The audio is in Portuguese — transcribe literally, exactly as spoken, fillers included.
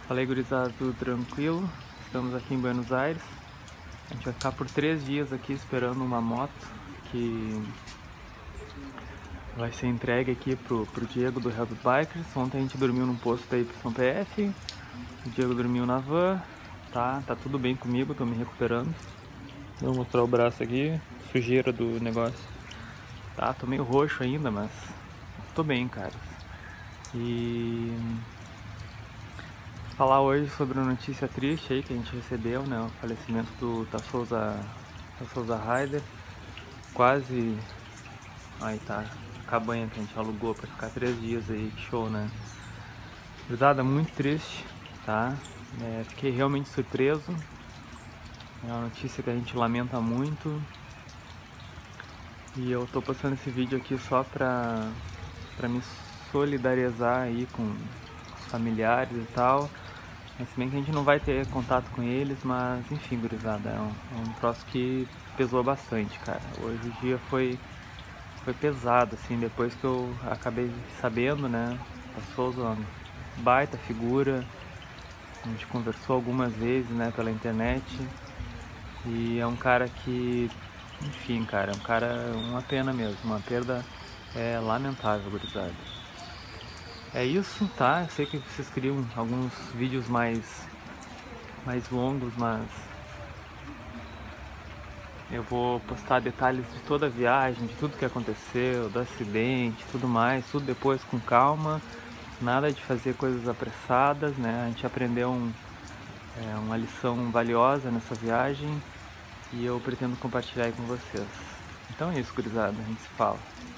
Fala aí, gurizada, tudo tranquilo? Estamos aqui em Buenos Aires. A gente vai ficar por três dias aqui esperando uma moto que vai ser entregue aqui pro, pro Diego do Help Bikers. Ontem a gente dormiu num posto da Y P F, o Diego dormiu na van, tá? Tá tudo bem comigo, tô me recuperando. Vou mostrar o braço aqui, sujeira do negócio. Tá, tô meio roxo ainda, mas tô bem, cara. E falar hoje sobre uma notícia triste aí que a gente recebeu, né? O falecimento do Tassouza, Tassouza Rider. Quase... Aí tá, a cabanha que a gente alugou pra ficar três dias aí, que show, né? Verdade, muito triste, tá? É, fiquei realmente surpreso. É uma notícia que a gente lamenta muito. E eu tô postando esse vídeo aqui só pra, pra me solidarizar aí com os familiares e tal. Mas se bem que a gente não vai ter contato com eles, mas enfim, gurizada, é um, é um troço que pesou bastante, cara. Hoje o dia foi, foi pesado, assim, depois que eu acabei sabendo, né? Passou uma baita figura, a gente conversou algumas vezes, né, pela internet. E é um cara que, enfim, cara, é um cara, uma pena mesmo, uma perda é, lamentável, gurizada. É isso, tá? Eu sei que vocês queriam alguns vídeos mais, mais longos, mas eu vou postar detalhes de toda a viagem, de tudo que aconteceu, do acidente, tudo mais, tudo depois com calma. Nada de fazer coisas apressadas, né? A gente aprendeu um, é, uma lição valiosa nessa viagem e eu pretendo compartilhar aí com vocês. Então é isso, gurizada, a gente se fala.